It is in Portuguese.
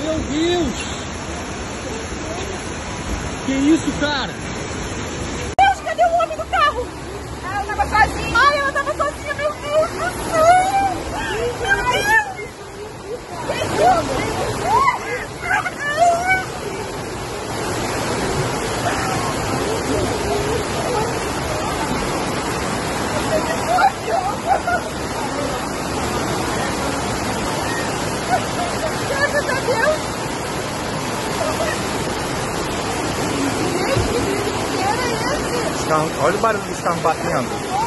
Meu Deus! Que isso, cara? Deus, cadê o homem do carro? Ah, eu tava sozinha. Ai, ela tava sozinha, meu Deus do céu! Meu Deus! Graças a Deus! Olha o barulho dos carros batendo.